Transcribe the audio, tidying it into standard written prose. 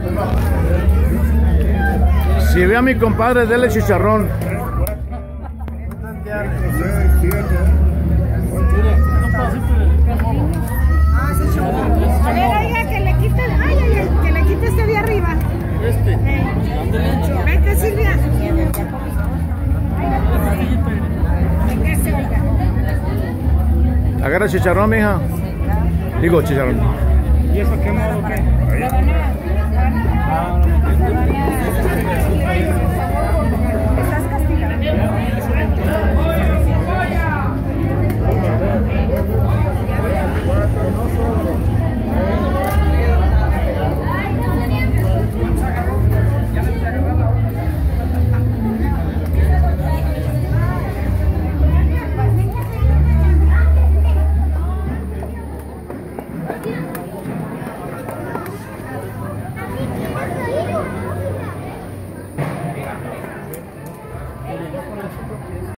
Si ve a mi compadre, dele chicharrón. A ver, oiga, que le quite, que le quite este de arriba. Vete, Silvia. Agarra chicharrón, mija. Digo chicharrón. ¿Y eso qué modo qué? Estás castigado.